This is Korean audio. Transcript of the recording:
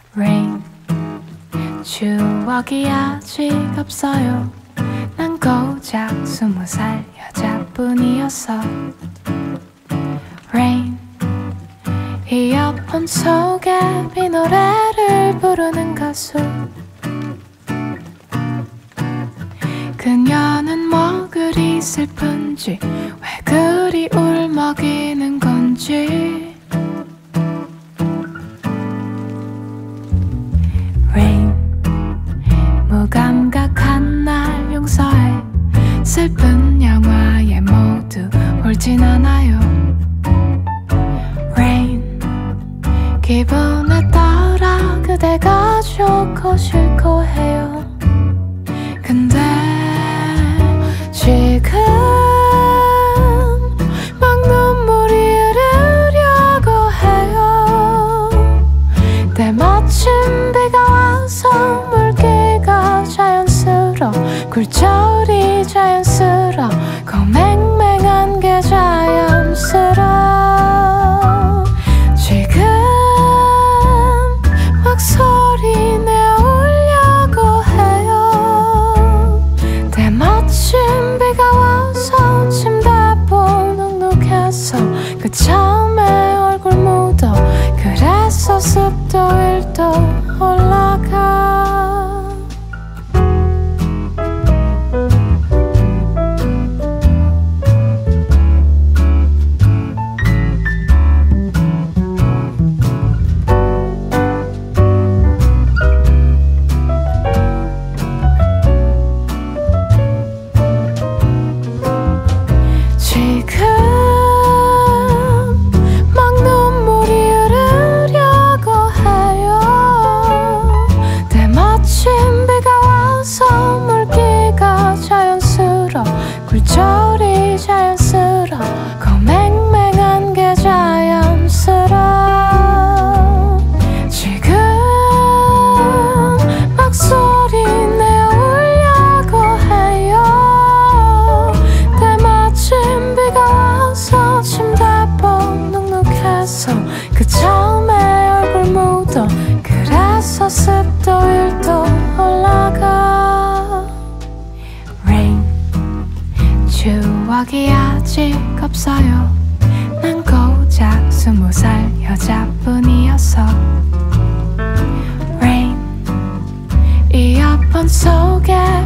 Rain, 추억이 아직 없어요. 난 고작 20살 여자뿐이었어. Rain, 이어폰 속에 비 노래를 부르는 가수. 그녀는 뭐 그리 슬픈지, 왜 그리 울먹이는 건지. Rain, 무감각한 날 용서해. 슬픈 영화에 모두 울진 않아요. Rain, 기분에 따라 그대가 좋고 싫고 해요. 근데 지금 막 눈물이 흐르려고 해요. 때마침 비가 와서 물기가 자연스러워, 굴절이 자연스러워, 맹맹한 게 자연스러워. 지금 막 소리내어 울려고 해요. 때마침 비가 와서 침대 눅눅해서 그 처음에 얼굴 묻어. 그래서 습도 1도 올라가. 지금 막 눈물이 흐르려고 해요. 때마침 비가 와서 물기가 자연스러워, 굴절이 자연스러워, 맹맹한 게 자연스러워. 지금 막 소리내어 울려고 해요. 때마침 비가 와서 침대 눅눅해서 그 처음에 얼굴 묻어. 그래서 습도 1도 올라가. Rain, 추억이 아직 없어요. 난 고작 20살 여자뿐이었어. Rain, 이어폰 속에